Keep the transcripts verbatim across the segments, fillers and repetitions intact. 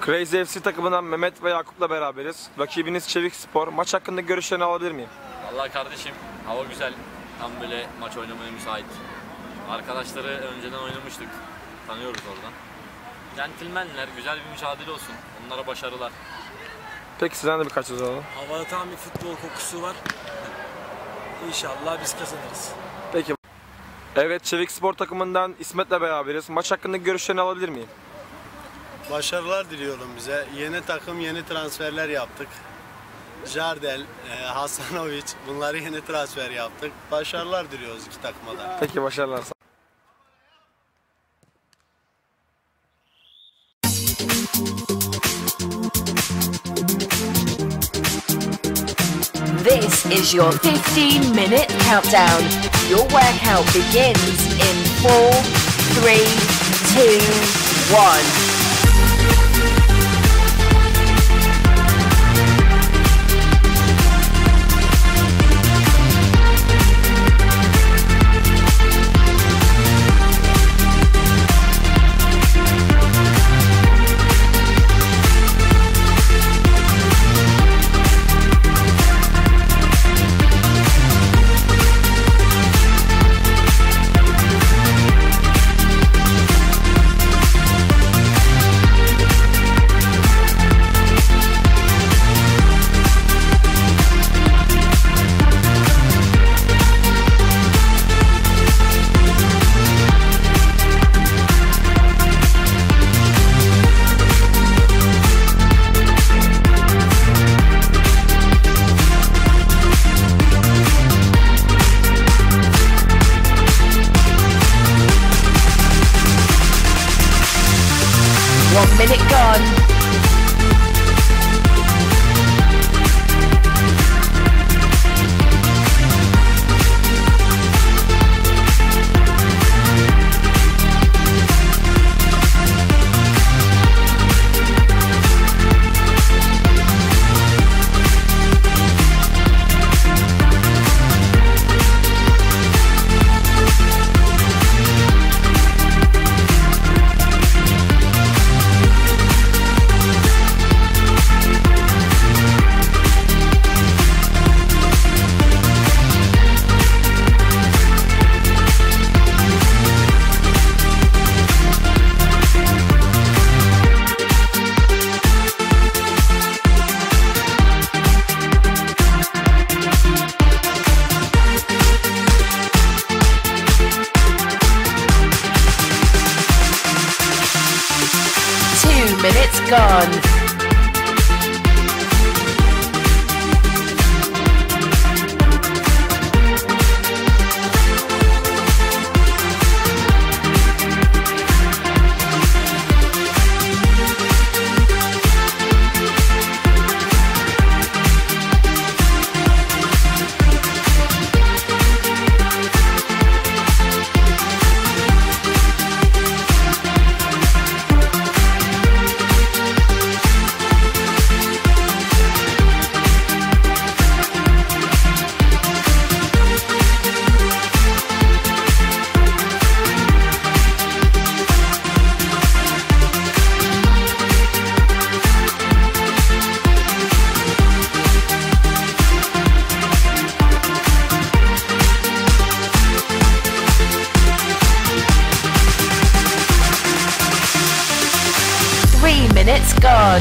Crazy F C takımından Mehmet ve Yakup'la beraberiz. Rakibiniz Çevik Spor. Maç hakkında görüşlerini alabilir miyim? Vallahi kardeşim, hava güzel. Tam böyle maç oynamaya müsait. Arkadaşları önceden oynamıştık. Tanıyoruz oradan. Centilmenler, güzel bir mücadele olsun. Onlara başarılar. Peki sizden de birkaç söz alalım. Havada tam bir futbol kokusu var. İnşallah biz kazanırız. Peki. Evet, Çevik Spor takımından İsmet'le beraberiz. Maç hakkında görüşlerini alabilir miyim? Başarılar diliyorum bize. Yeni takım, yeni transferler yaptık. Jardel, e, Hasanovic, bunları yeni transfer yaptık. Başarılar diliyoruz iki takıma da. Peki, başarılar. This is your fifteen minute countdown. Your workout begins in four, three, two, one. One minute gone. Two minutes gone. Three minutes gone.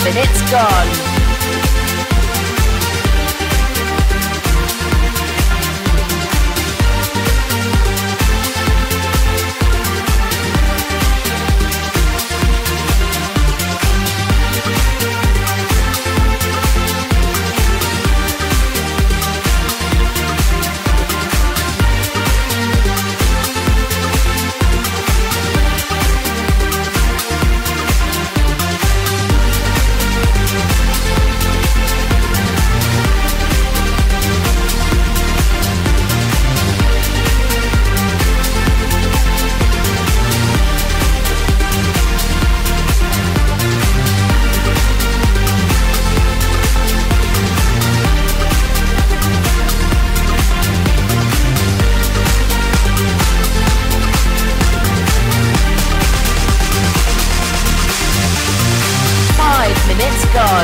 minutes gone. Minutes gone.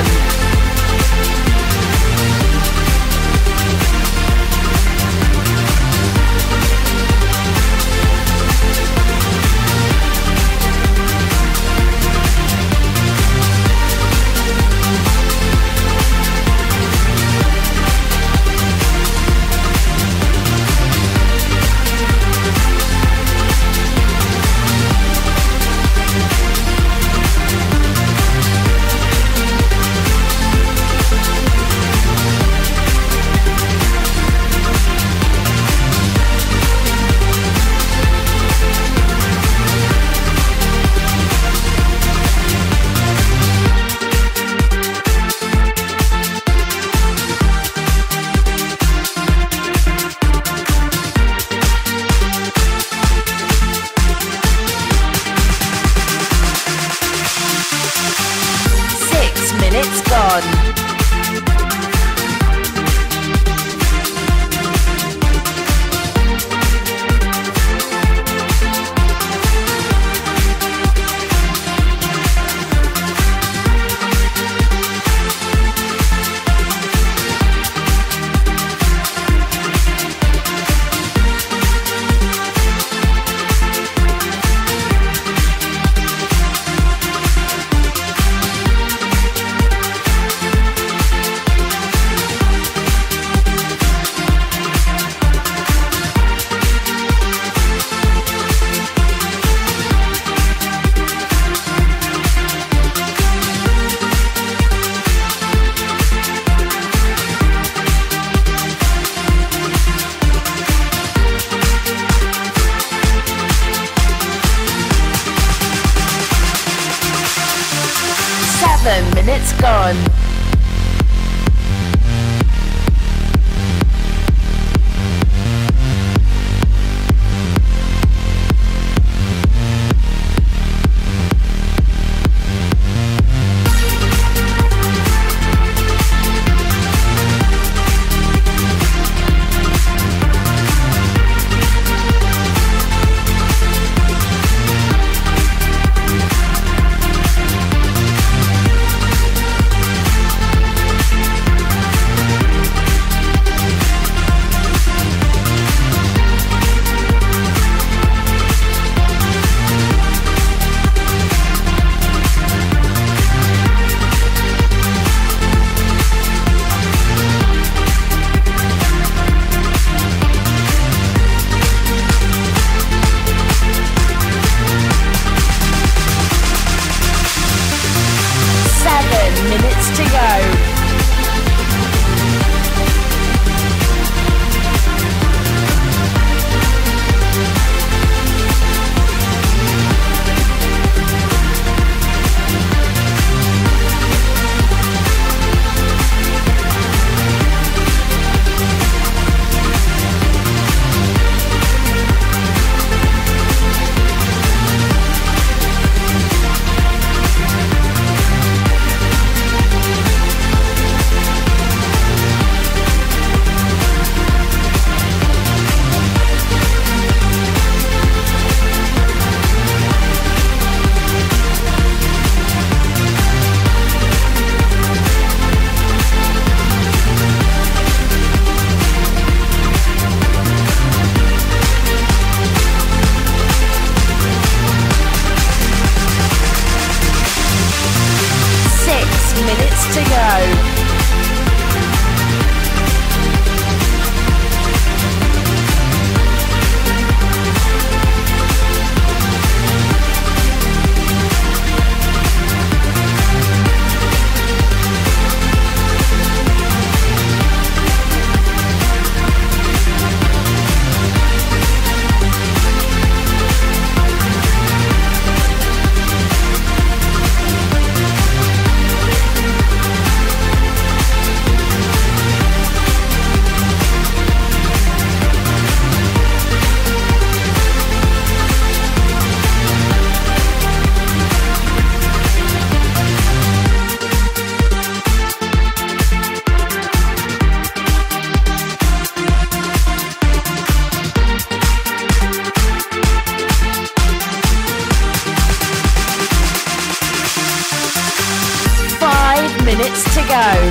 Minutes gone. Seven minutes gone. Minutes to go. minutes to go. Minutes to go.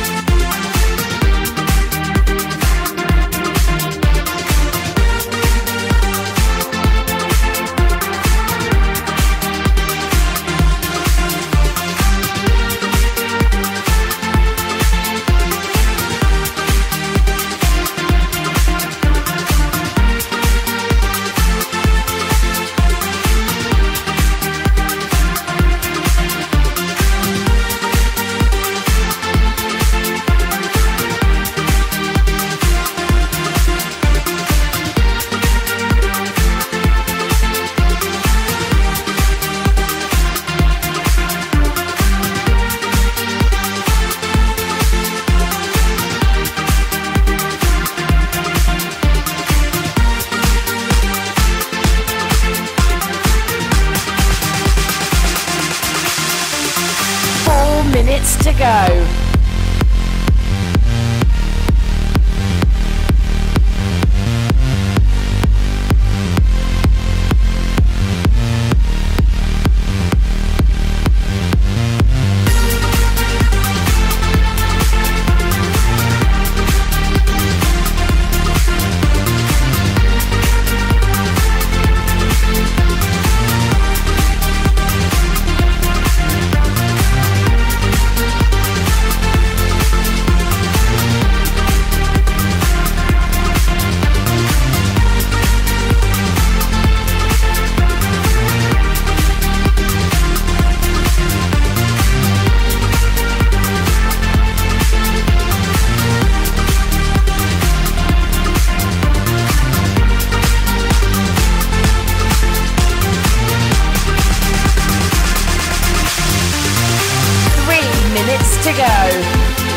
Minutes to go. Minutes to go.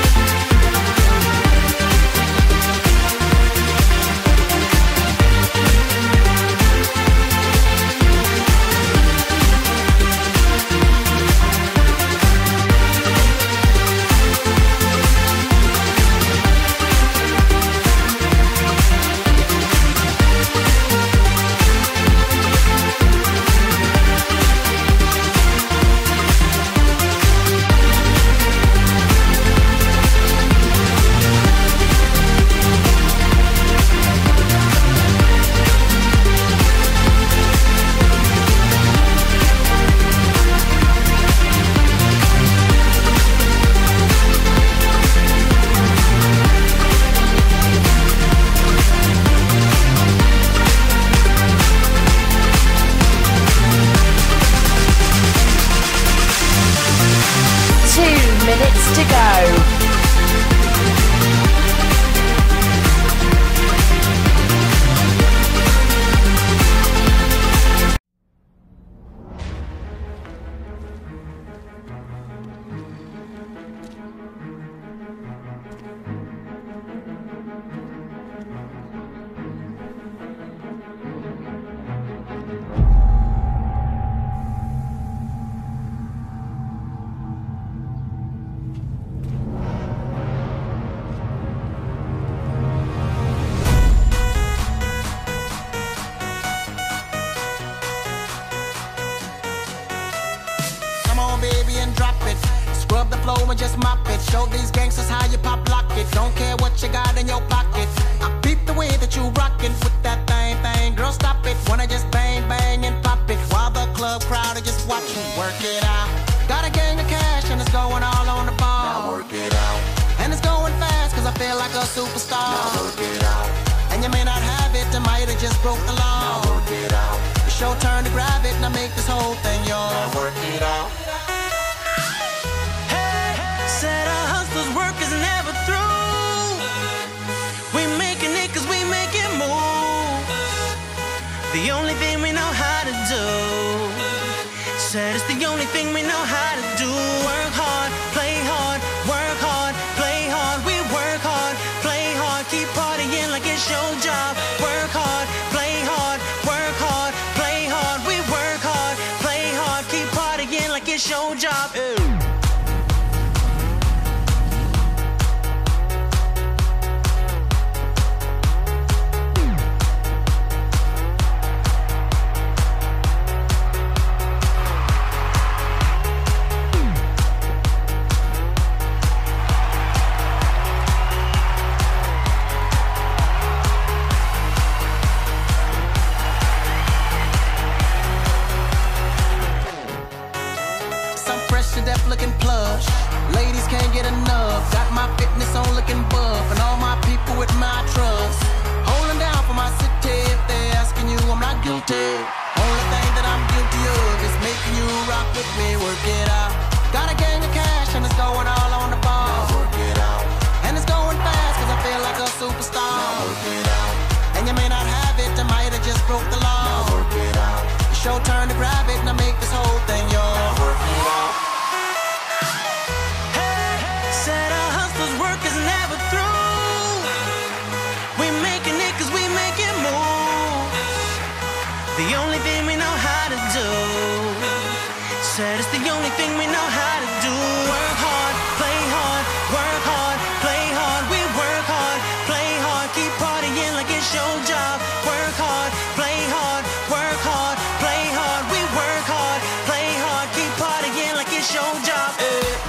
Minutes to go. Baby, and drop it. Scrub the flow and just mop it. Show these gangsters how you pop lock it. Don't care what you got in your pocket. I peep the way that you rockin' with that thing, thing. Girl, stop it. Wanna just bang, bang and pop it while the club crowd are just watching. Work it out. Got a gang of cash and it's going all on superstar. Now work it out. And you may not have it, I might have just broke the law. Now work it out. It's your turn to grab it, now make this whole thing yours. Now work it out. Hey, said a hustler's work is never through. We making it cause we make it move. The only thing we know how to do. Said it's the only thing we know how to do. Work hard, play hard, work hard, play hard. We work hard, play hard, keep partying like it's your job. Work hard, play hard, work hard, play hard. We work hard, play hard, keep partying like it's your job. Ew. Deaf looking plush, ladies can't get enough. Got my fitness on looking buff, and all my people with my trust. Holding down for my city. If they're asking you, I'm not guilty. Only thing that I'm guilty of is making you rock with me. Work it out. Got a gang of cash and it's going all on the ball. Now work it out. And it's going fast cause I feel like a superstar. Now work it out. And you may not have it, I might have just broke the law. Now work it out. It's your turn to grab it, now make this whole thing yours. Now work it out. Said a hustler's work is never through. We making it cause we make it move. The only thing we know how to do. Said it's the only thing we know how to do. Work hard, play hard, work hard, play hard. We work hard, play hard, keep partying like it's your job. Work hard, play hard, work hard, play hard. We work hard, play hard, keep partying like it's your job. Eh.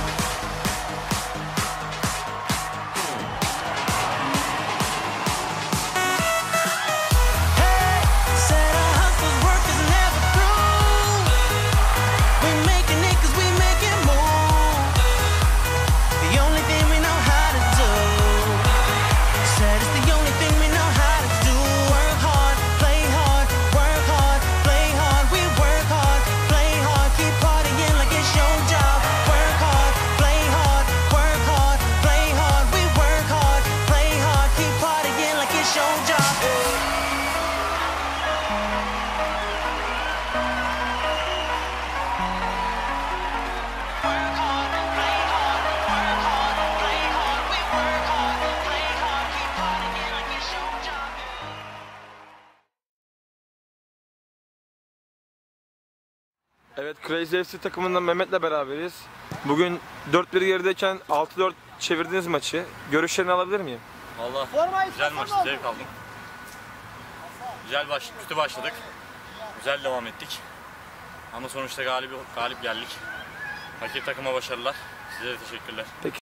Evet, Crazy F C takımından Mehmet'le beraberiz. Bugün dört bir gerideyken altı dört çevirdiniz maçı. Görüşlerini alabilir miyim? Vallahi güzel maçtı, zevk aldım. Güzel baş, kötü başladık. Güzel devam ettik. Ama sonuçta galip, galip geldik. Rakip takıma başarılar. Size de teşekkürler. Peki.